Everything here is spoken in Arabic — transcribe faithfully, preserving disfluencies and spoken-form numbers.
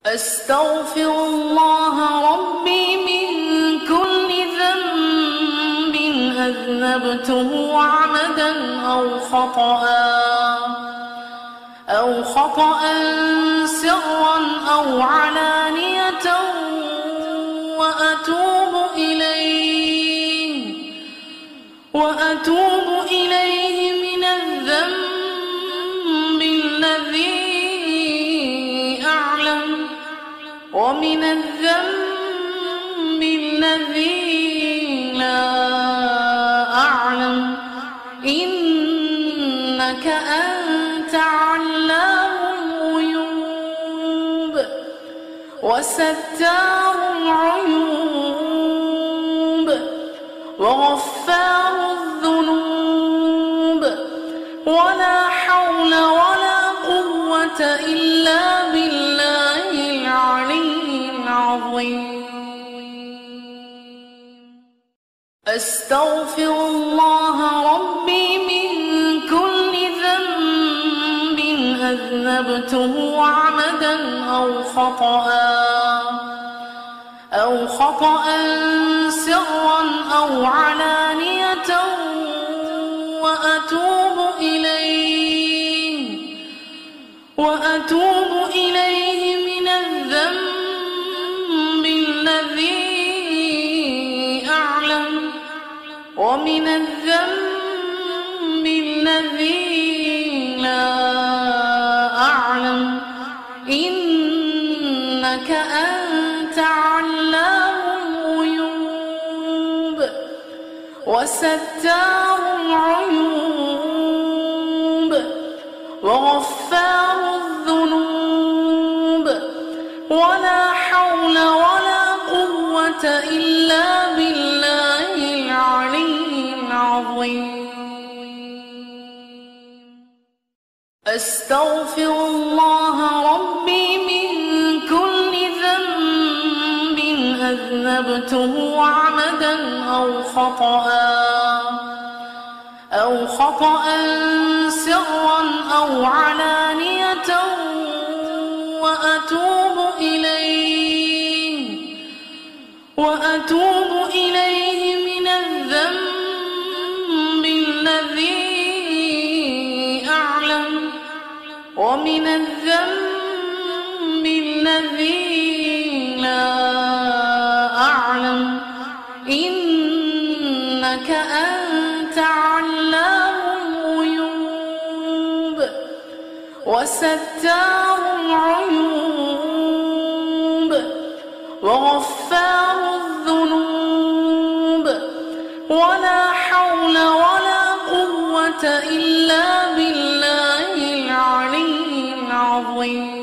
أستغفر الله ربي من كل ذنب أذنبته عمدا أو خطأ أو خطأ سرا أو علانية وأتوب إليه وأتوب إليه من الذنب الذي أعلم ومن الذنب الذي لا أعلم إنك أنت علام الغيوب وستار العيوب وغفار الذنوب ولا حول ولا قوة إلا بالله العلي العظيم. أستغفر الله ربي من كل ذنب أذنبته عمدا أو خطأ أو خطأ سرا أو علانية وأتوب إليه وأتوب إليه من الذنب الذي أعلم ومن الذنب الذي لا أعلم إنك أنت علام الغيوب وستار العيوب وغفار الذنوب ولا حول ولا قوة إلا بالله العلي العظيم. أستغفر الله ربي من كل ذنب أذنبته عمدا أو خطأ أو خطأ سرا أو علانية وأتوب إليه وأتوب إليه من الذنب الذي أعلم ومن الذنب الذي لا أعلم إنك أنت علام الغيوب وستار العيوب وغفار الذنوب ولا حول ولا قوة إلا بالله العلي العظيم.